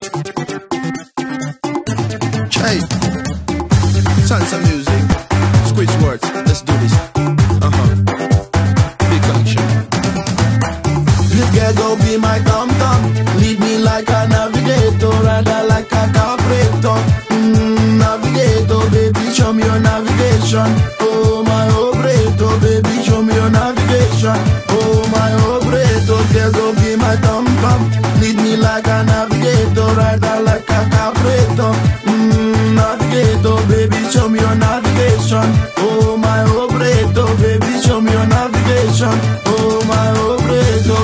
Hey, salsa music, squeeze words, let's do this. Big connection. This girl gon' be my tom-tom, lead me like a navigator, rather like a carburetor. Navigator, baby, show me your navigation. Oh my operator, baby, show me your navigation. Oh my operator, girl gon' be my tom-tom, lead me like a navigator, rather like a carburetor. Navigator, baby, show me your navigation. Oh my operator, baby, show me your navigation. Oh my operator,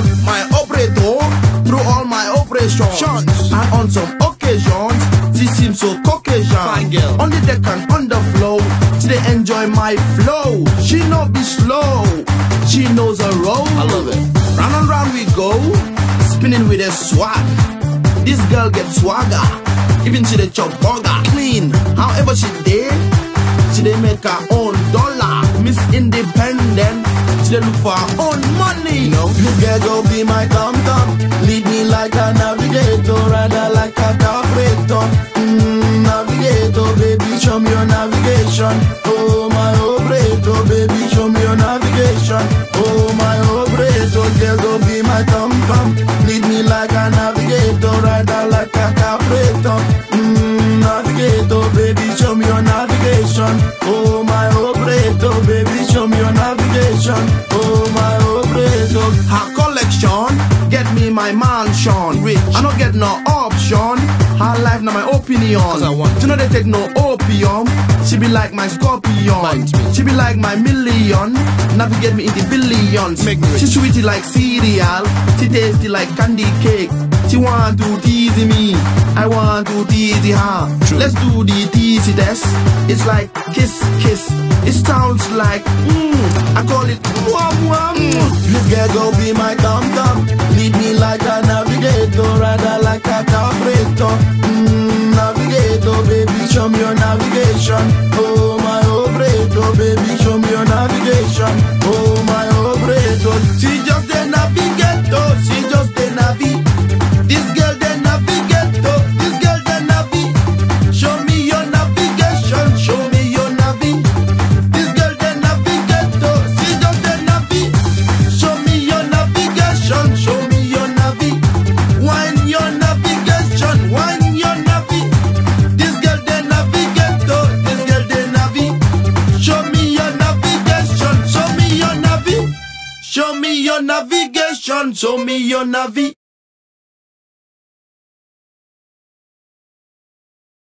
through all my operations, and on some occasions, she seems so Caucasian. Fine girl. On the deck and on the floor, she dey enjoy my flow. She not be slow, she knows her role. I love it. Round and round we go, spinning with a swag. This girl get swagger, even she dey chop burger clean. However she dey make her own dollar. Miss Independent, she dey look for her own money. This girl gon' be my tom-tom, lead me like a navigator, rather like a carburetor. Navigator, baby, show me your navigation. Oh my operator, baby, show me your navigation. Oh my operator, girl gon' be my tom-tom, lead me like a navigator, rather like a carburetor. Navigator, baby, show me your navigation. Oh my operator, baby, show me your navigation. Oh my operator, her collection get me my mansion. Rich, I don't get no option. Her life now my opinion. She know they take no opium. She be like my scorpion. She be like my million. Navigate me in the billions. She sweetie like cereal. She tasty like candy cake. She want to tease me, I want to tease her. Let's do the teasy test. It's like kiss, kiss. It sounds like I call it This girl gon' be my tom-tom, lead me like a navigator, rather like a carburetor. Navigator, baby, show me your navigation. Oh my operator, baby, show me your navigation. Oh my operator, she just a navigator, she just a navi. This girl the navigator, this girl the navi. Show me your navigation, show me your navi. This girl the navigator, she just the navi. Show me your navigation, show me your navi. Wine your navigation, wine your navi. This girl the navigator, this girl the navi. Show me your navigation, show me your navi. Show me your navigation, show me your navi.